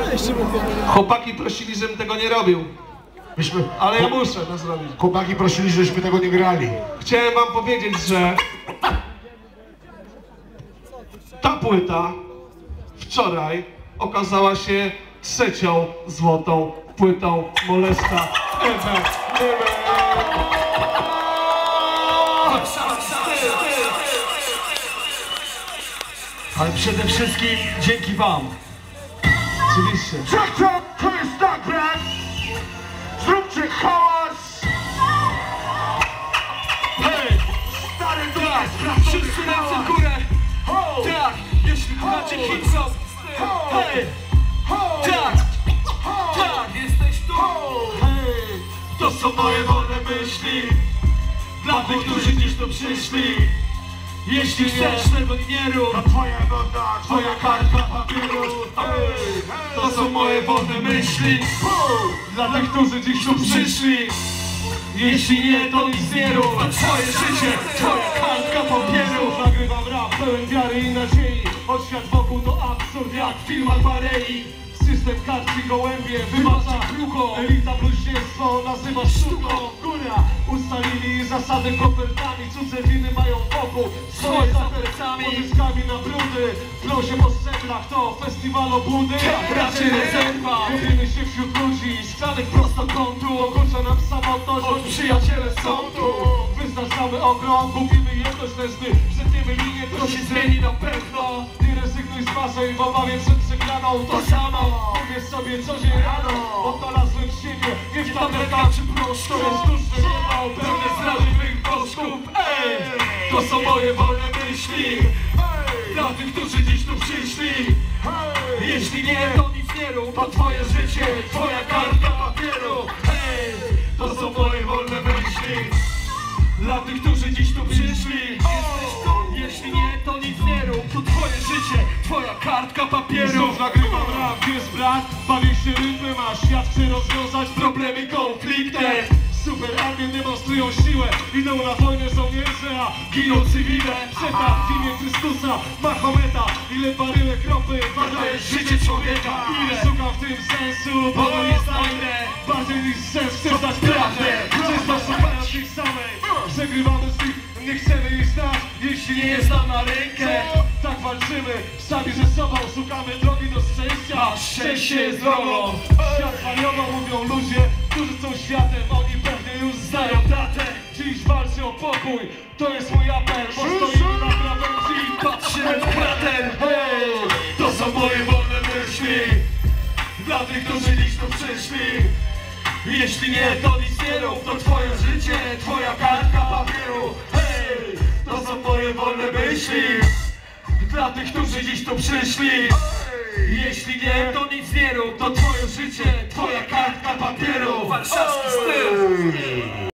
Chłopaki prosili, żebym tego nie robił. Ale ja muszę to zrobić. Chłopaki prosili, żeśmy tego nie grali. Chciałem wam powiedzieć, że ta płyta wczoraj okazała się 3. złotą płytą Molesta ever. Ale przede wszystkim dzięki wam. Oczywiście. To jest tak, brat! Zróbcie hałas! Hej! Stary Tak! Wszyscy ręce w górę! Tak! Jeśli kochacie hip-hop! Hej! Tak! Tak! Jesteś tu! Hej! To są moje wolne myśli dla tych, którzy dziś tu przyszli. Jeśli chcesz tego nie rób, to twoja woda, twoja kartka papieru. Hej! To są moje wolne myśli dla tych, którzy dziś tu przyszli. Jeśli nie, to nic nie rób. Twoje życie, twoja kartka papieru. Nagrywam rap pełen wiary i nadziei. Choć świat wokół to absurd jak w filmach Barei. System kartki gołębie wybacza krucho. Elita bluźnierstwo nazywa sztuką. Góra ustalili zasady kopertami. Cudze winy mają wokół swoje zapercami. Pozyskami na brudy plą się po sceblach. To festiwal obłudy, raczej rezerwa. Mówimy się wśród ludzi szklanych prostokątu. Ogłusza nam samotność, choć przyjaciele są tu. Wyznaczamy okrąg, głupimy jedność leżny. Przetniemy linię, to się zmieni na pewno. Nie rezygnuj z marzeń w obawie przed przegraną. To samo mówię sobie co dzień rano. Odnalazłem siebie, nie w tabletach czy prosto. Jest duszne nieba, pełne zrażliwych bożków. Ej, to są moje wolne myśli dla tych, którzy dziś tu przyszli. Jeśli nie, to nic nie rób. To twoje życie, twoja kartka papieru. Hej, to są moje wolne myśli dla tych, którzy dziś tu przyszli. Jeśli nie, to nic nie rób. To twoje życie, twoja kartka papieru. Znów nagrywam rap, jest brat. Bawię się rytmem, a świat chce rozwiązać problemy konfliktem. Super armie demonstrują siłę. Idą na wojnę żołnierze, a giną cywile. Przetarg w imię Chrystusa, Mahometa. Ile baryłek ropy warte jest życie człowieka. Ile szukam w tym sensu, bo to jest fajne. Bardziej niż sens chcę znać prawdę. Często szukając ich samej. Przegrywamy z tych, nie chcemy ich znać. Jeśli nie jest nam na rękę, tak walczymy sami ze sobą. Szukamy drogi do szczęścia, a szczęście jest drogą. Świat wariował, mówią ludzie, którzy są światem. Oni pewnie już znają datę. Dziś walczy o pokój, to jest mój apel. Bo stoimy na krawędzi i patrzymy w krater. Hej, to są moje wolne myśli dla tych, którzy dziś tu przyszli. Jeśli nie, to nic nie rób. To twoje życie, twoja kartka papieru. Hej, to są moje wolne myśli dla tych, którzy dziś tu przyszli. Jeśli nie, to nic nie rób. To twoje życie, twoja kartka papieru. Warszawski styl.